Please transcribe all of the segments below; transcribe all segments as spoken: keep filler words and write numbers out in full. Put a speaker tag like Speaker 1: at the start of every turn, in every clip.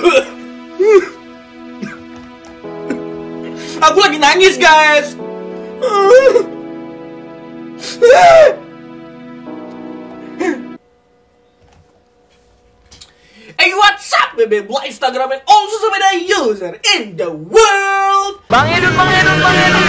Speaker 1: Aku lagi nangis, guys. Hey, what's up, bebe? Buat Instagram and all social media user in the world.
Speaker 2: Bang Edun, Bang Edun, Bang Edun,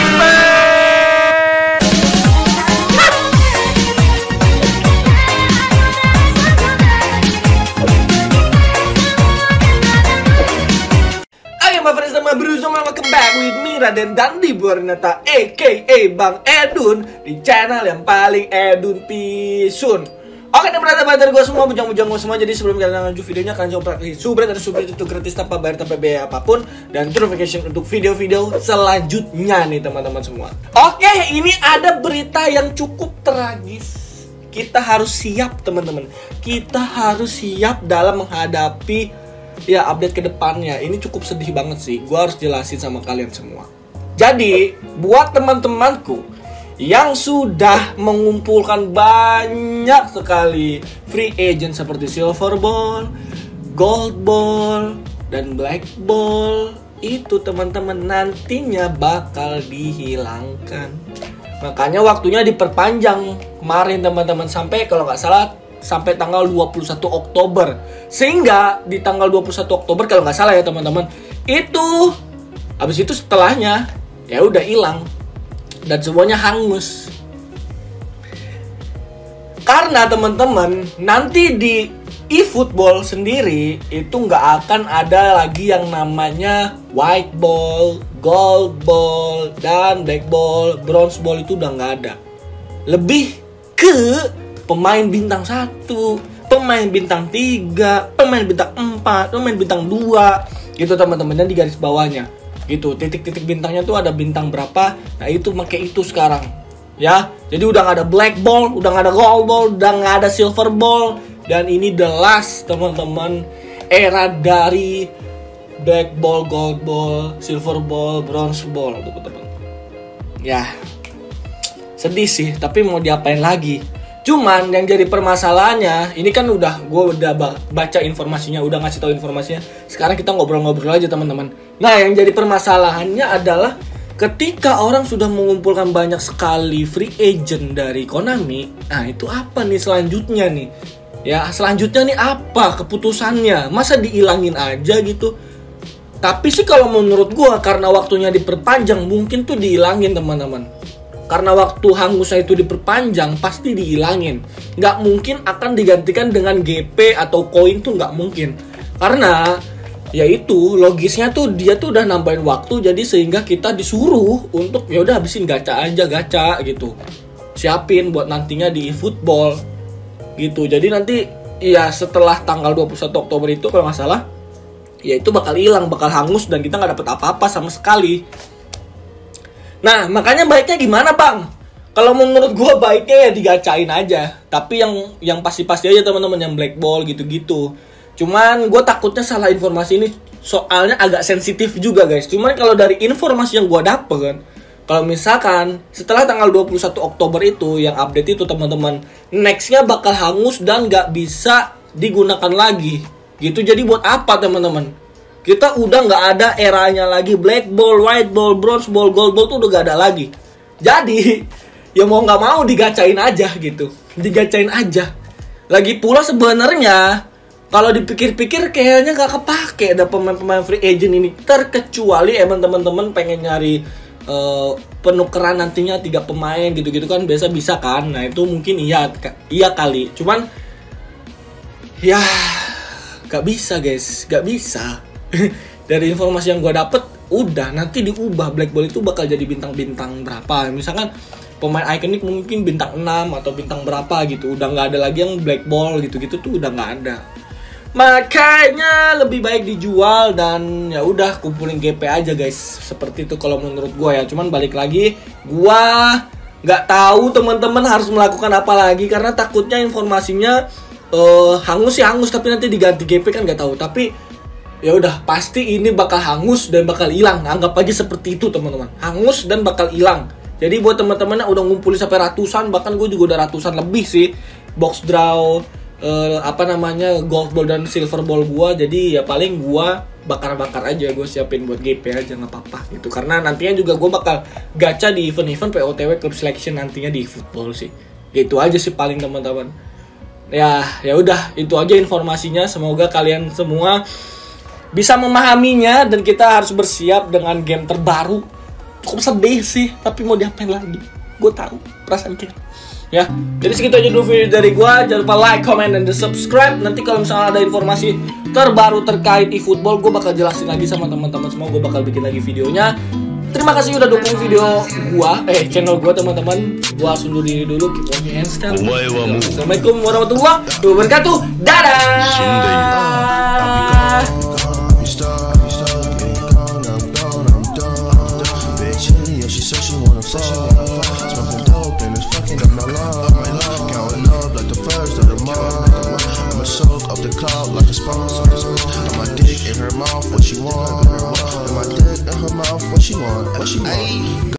Speaker 1: my friends, nama Bruzo, welcome back with me Raden Dandi Buarnata aka Bang Edun di channel yang paling Edun pisun. Oke, dan brother-brother gue semua, bujang-bujang gue semua. Jadi sebelum kalian lanjut videonya, kalian coba praktis subscribe dan subscribe itu gratis tanpa bayar, tanpa biaya apapun, dan notification untuk video-video selanjutnya nih teman-teman semua. Oke, ini ada berita yang cukup tragis. Kita harus siap teman-teman. Kita harus siap dalam menghadapi ya update ke depannya. Ini cukup sedih banget sih. Gue harus jelasin sama kalian semua. Jadi buat teman-temanku yang sudah mengumpulkan banyak sekali free agent seperti silver ball, gold ball, dan black ball, itu teman-teman nantinya bakal dihilangkan. Makanya waktunya diperpanjang kemarin teman-teman, sampai kalau nggak salah sampai tanggal dua puluh satu Oktober. Sehingga di tanggal dua puluh satu Oktober kalau nggak salah ya teman-teman, itu habis itu setelahnya ya udah hilang dan semuanya hangus. Karena teman-teman nanti di eFootball sendiri itu nggak akan ada lagi yang namanya white ball, gold ball, dan black ball, bronze ball, itu udah nggak ada. Lebih ke pemain bintang satu, pemain bintang tiga, pemain bintang empat, pemain bintang dua, gitu teman-teman. Dan di garis bawahnya gitu, titik-titik bintangnya tuh ada bintang berapa. Nah itu pakai itu sekarang ya. Jadi udah nggak ada black ball, udah nggak ada gold ball, udah nggak ada silver ball. Dan ini the last teman-teman, era dari black ball, gold ball, silver ball, bronze ball teman-teman. Ya sedih sih, tapi mau diapain lagi. Cuman yang jadi permasalahannya, ini kan udah gue udah baca informasinya, udah ngasih tahu informasinya. Sekarang kita ngobrol-ngobrol aja teman-teman. Nah, yang jadi permasalahannya adalah ketika orang sudah mengumpulkan banyak sekali free agent dari Konami, nah itu apa nih selanjutnya nih? Ya, selanjutnya nih apa keputusannya? Masa dihilangin aja gitu? Tapi sih kalau menurut gue, karena waktunya diperpanjang, mungkin tuh dihilangin teman-teman. Karena waktu hangusnya itu diperpanjang, pasti dihilangin. Nggak mungkin akan digantikan dengan G P atau koin tuh nggak mungkin. Karena ya itu logisnya tuh dia tuh udah nambahin waktu, jadi sehingga kita disuruh untuk ya udah habisin gacha aja, gacha gitu. Siapin buat nantinya di eFootball gitu. Jadi nanti ya setelah tanggal dua puluh satu Oktober itu kalau nggak salah, ya itu bakal hilang, bakal hangus, dan kita nggak dapet apa-apa sama sekali. Nah, makanya baiknya gimana bang? Kalau menurut gue baiknya ya digacain aja. Tapi yang yang pasti-pasti aja teman-teman, yang black ball gitu-gitu. Cuman gue takutnya salah informasi ini, soalnya agak sensitif juga guys. Cuman kalau dari informasi yang gue dapet, kalau misalkan setelah tanggal dua puluh satu Oktober itu, yang update itu teman-teman, nextnya bakal hangus dan gak bisa digunakan lagi gitu. Jadi buat apa teman-teman? Kita udah nggak ada eranya lagi black ball, white ball, bronze ball, gold ball tuh udah nggak ada lagi. Jadi ya mau nggak mau digacain aja gitu, digacain aja. Lagi pula sebenarnya kalau dipikir-pikir kayaknya nggak kepake ada pemain-pemain free agent ini, terkecuali emang teman-teman pengen nyari uh, penukeran nantinya tiga pemain gitu-gitu kan, biasa bisa kan. Nah itu mungkin iya iya kali. Cuman ya nggak bisa guys, nggak bisa. Dari informasi yang gue dapet, udah nanti diubah, black ball itu bakal jadi bintang-bintang berapa. Misalkan pemain ikonik mungkin bintang enam atau bintang berapa gitu. Udah gak ada lagi yang black ball gitu-gitu tuh, udah gak ada. Makanya lebih baik dijual dan ya udah kumpulin G P aja guys. Seperti itu kalau menurut gue ya. Cuman balik lagi, gue gak tahu teman-teman harus melakukan apa lagi, karena takutnya informasinya uh, hangus sih hangus, tapi nanti diganti G P kan gak tahu. Tapi ya udah pasti ini bakal hangus dan bakal hilang. Anggap aja seperti itu teman-teman, hangus dan bakal hilang. Jadi buat teman-teman yang udah ngumpulin sampai ratusan, bahkan gue juga udah ratusan lebih sih, box draw, uh, apa namanya gold ball dan silver ball gua, jadi ya paling gua bakar-bakar aja, gue siapin buat G P aja nggak apa-apa gitu, karena nantinya juga gue bakal gacha di event-event P O T W Club Selection nantinya di football sih. Gitu aja sih paling teman-teman. Ya ya udah itu aja informasinya, semoga kalian semua bisa memahaminya dan kita harus bersiap dengan game terbaru. Cukup sedih sih, tapi mau diapain lagi, gue tahu perasaan kita. Ya, jadi segitu aja dulu video dari gua. Jangan lupa like, comment, dan subscribe. Nanti kalau misalnya ada informasi terbaru terkait eFootball, gua bakal jelasin lagi sama teman-teman semua. Gua bakal bikin lagi videonya. Terima kasih udah dukung video gua, eh channel gua teman-teman. Gua harus undur diri dulu. Keep watching and stay. Assalamualaikum warahmatullahi wabarakatuh. Dadah.
Speaker 3: The cloud like a sponge. Got my dick in her mouth, what she want? Got my dick in her mouth, what she want? What she want?